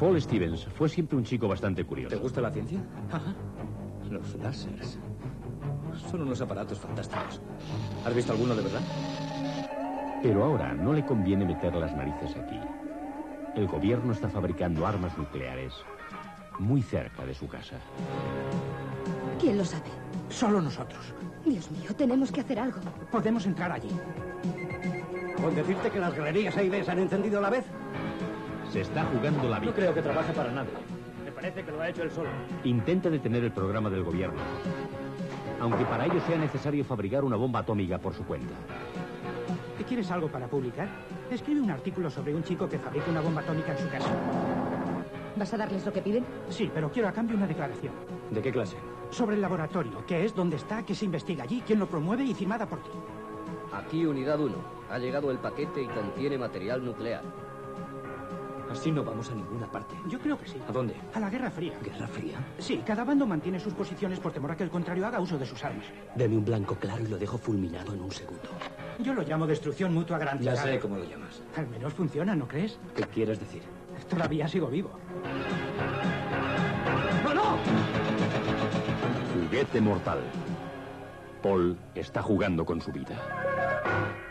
Paul Stevens fue siempre un chico bastante curioso. ¿Te gusta la ciencia? Ajá. Los láseres. Son unos aparatos fantásticos. ¿Has visto alguno de verdad? Pero ahora no le conviene meter las narices aquí. El gobierno está fabricando armas nucleares muy cerca de su casa. ¿Quién lo sabe? Solo nosotros. Dios mío, tenemos que hacer algo. Podemos entrar allí. ¿Con decirte que las galerías A y B se han encendido a la vez? Se está jugando la vida. No creo que trabaje para nadie. Me parece que lo ha hecho él solo. Intenta detener el programa del gobierno, aunque para ello sea necesario fabricar una bomba atómica por su cuenta. ¿Quieres algo para publicar? Escribe un artículo sobre un chico que fabrica una bomba atómica en su casa. ¿Vas a darles lo que piden? Sí, pero quiero a cambio una declaración. ¿De qué clase? Sobre el laboratorio, qué es, dónde está, qué se investiga allí, quién lo promueve y firmada por ti. Aquí, Unidad 1. Ha llegado el paquete y contiene material nuclear. Así no vamos a ninguna parte. Yo creo que sí. ¿A dónde? A la Guerra Fría. ¿Guerra Fría? Sí, cada bando mantiene sus posiciones por temor a que el contrario haga uso de sus armas. Deme un blanco claro y lo dejo fulminado en un segundo. Yo lo llamo destrucción mutua garantizada. Ya sé cómo lo llamas. Al menos funciona, ¿no crees? ¿Qué quieres decir? Todavía sigo vivo. ¡No, no! Juguete mortal. Paul está jugando con su vida.